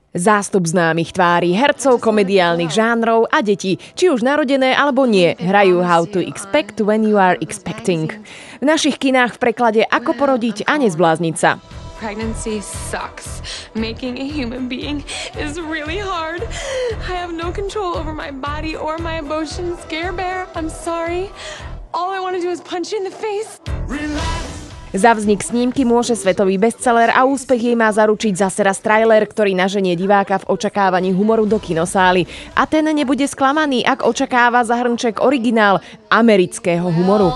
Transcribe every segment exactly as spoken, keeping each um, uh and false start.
Zástup známych tvári, hercov, komediálnych žánrov a detí, či už narodené alebo nie, hrajú How to Expect When You Are Expecting. V našich kinách v preklade Ako porodiť a nezblázniť sa. Pregnancy sucks. Making a human being is really hard. I have no control over my body or my emotions. Scare Bear, I'm sorry. All I want to do is punch you in the face. Relax. Za vznik snímky môže svetový bestseller a úspech jej má zaručiť zase raz trailer, ktorý naženie diváka v očakávaní humoru do kinosály. A ten nebude sklamaný, ak očakáva za hrnček originál amerického humoru.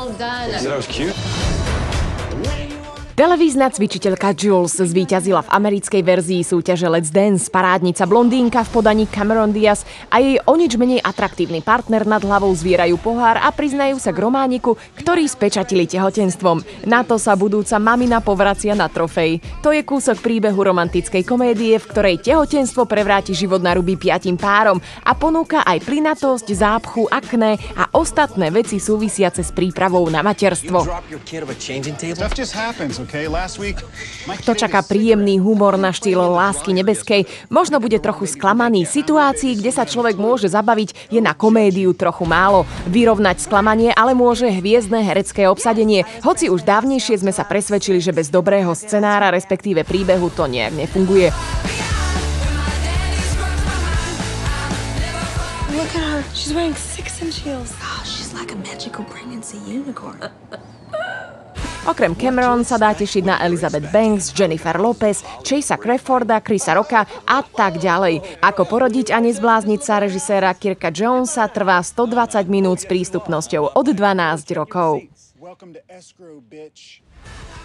Televízna cvičiteľka Jules zvíťazila v americkej verzii súťaže Let's Dance. Parádnica blondínka v podaní Cameron Diaz a jej o nič menej atraktívny partner nad hlavou zvierajú pohár a priznajú sa k romániku, ktorý spečatili tehotenstvom. Na to sa budúca mamina povracia na trofej. To je kúsok príbehu romantickej komédie, v ktorej tehotenstvo prevráti život na ruby piatim párom a ponúka aj plynatosť, zápchu, akné a ostatné veci súvisiace s prípravou na materstvo. Kto čaká príjemný humor na štýl Lásky nebeskej, možno bude trochu sklamaný. Situácií, kde sa človek môže zabaviť, je na komédiu trochu málo. Vyrovnať sklamanie ale môže hviezdne herecké obsadenie. Hoci už dávnejšie sme sa presvedčili, že bez dobrého scenára, respektíve príbehu, to nejak nefunguje. Look at her. She's wearing six inch heels. Oh, she's like a magical pregnancy unicorn. Okrem Cameron sa dá tešiť na Elizabeth Banks, Jennifer Lopez, Chasea Crawforda, Chrisa Rocka a tak ďalej. Ako porodiť a nezblázniť sa režiséra Kirka Jonesa trvá stodvadsať minút s prístupnosťou od dvanásť rokov.